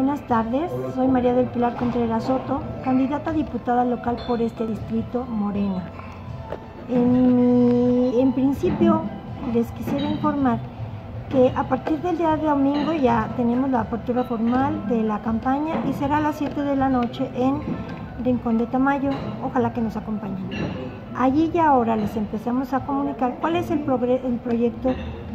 Buenas tardes, soy María del Pilar Contreras Soto, candidata a diputada local por este distrito Morena. En principio les quisiera informar que a partir del día de domingo ya tenemos la apertura formal de la campaña y será a las 7 de la noche en Rincón de Tamayo. Ojalá que nos acompañen. Allí ya ahora les empezamos a comunicar cuál es el proyecto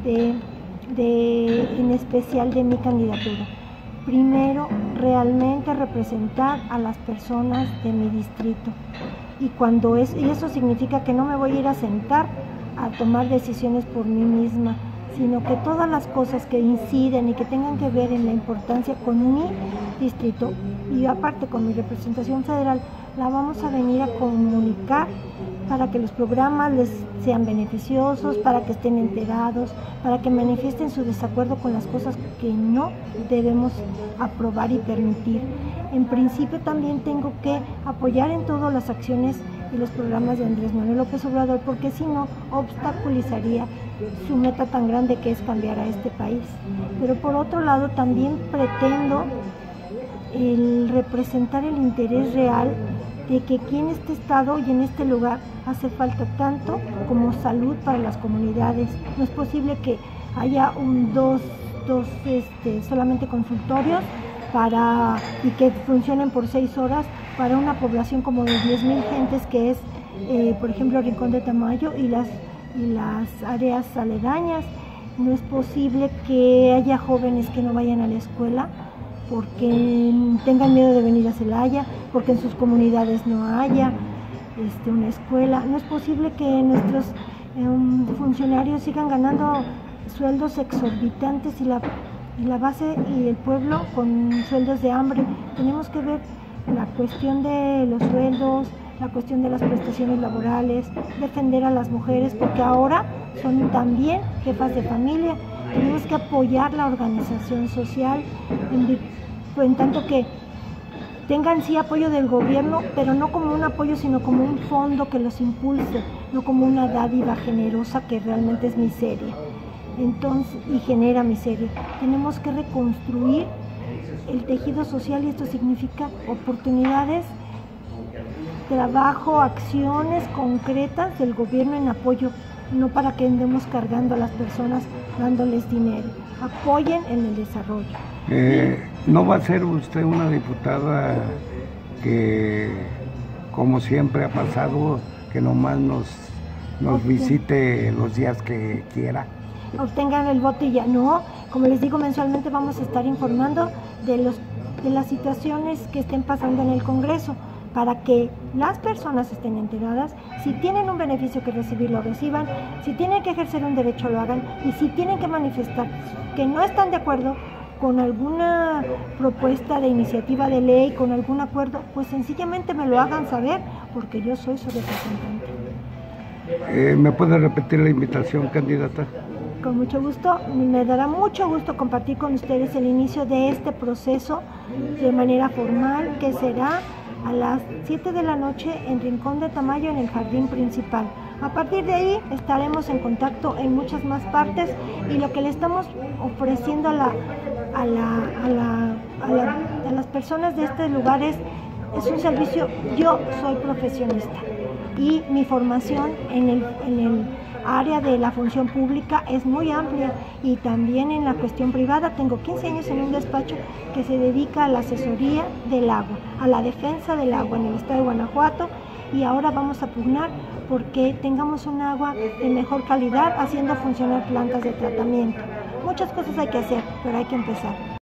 en especial de mi candidatura. Primero, realmente representar a las personas de mi distrito. Y eso significa que no me voy a ir a sentar a tomar decisiones por mí misma, sino que todas las cosas que inciden y que tengan que ver en la importancia con mi distrito y aparte con mi representación federal, la vamos a venir a comunicar para que los programas les sean beneficiosos, para que estén enterados, para que manifiesten su desacuerdo con las cosas que no debemos aprobar y permitir. En principio también tengo que apoyar en todas las acciones y los programas de Andrés Manuel López Obrador, porque si no, obstaculizaría su meta tan grande que es cambiar a este país. Pero por otro lado también pretendo representar el interés real de que aquí en este estado y en este lugar hace falta tanto como salud para las comunidades. No es posible que haya solamente consultorios y que funcionen por 6 horas para una población como de 10,000 gentes que es, por ejemplo, Rincón de Tamayo y las áreas aledañas. No es posible que haya jóvenes que no vayan a la escuela porque tengan miedo de venir a Celaya, porque en sus comunidades no haya una escuela. No es posible que nuestros funcionarios sigan ganando sueldos exorbitantes y la base y el pueblo con sueldos de hambre. Tenemos que ver la cuestión de los sueldos, la cuestión de las prestaciones laborales, defender a las mujeres, porque ahora son también jefas de familia. Tenemos que apoyar la organización social en tanto que tengan sí apoyo del gobierno, pero no como un apoyo, sino como un fondo que los impulse, no como una dádiva generosa que realmente es miseria. Entonces, y genera miseria. Tenemos que reconstruir el tejido social y esto significa oportunidades, trabajo, acciones concretas del gobierno en apoyo, no para que andemos cargando a las personas dándoles dinero. Apoyen en el desarrollo. ¿No va a ser usted una diputada que, como siempre ha pasado, que nomás nos visite los días que quiera? Obtengan el voto y ya no? Como les digo, mensualmente vamos a estar informando de las situaciones que estén pasando en el Congreso, para que las personas estén enteradas. Si tienen un beneficio que recibir, lo reciban. Si tienen que ejercer un derecho, lo hagan. Y si tienen que manifestar que no están de acuerdo con alguna propuesta de iniciativa de ley, con algún acuerdo, pues sencillamente me lo hagan saber, porque yo soy su representante. ¿Me puede repetir la invitación, candidata? Con mucho gusto, me dará mucho gusto compartir con ustedes el inicio de este proceso de manera formal, que será a las 7 de la noche en Rincón de Tamayo, en el jardín principal. A partir de ahí estaremos en contacto en muchas más partes y lo que le estamos ofreciendo a las personas de estos lugares es un servicio. Yo soy profesionista y mi formación en el área de la función pública es muy amplia y también en la cuestión privada. Tengo 15 años en un despacho que se dedica a la asesoría del agua, a la defensa del agua en el estado de Guanajuato, y ahora vamos a pugnar porque tengamos un agua de mejor calidad, haciendo funcionar plantas de tratamiento. Muchas cosas hay que hacer, pero hay que empezar.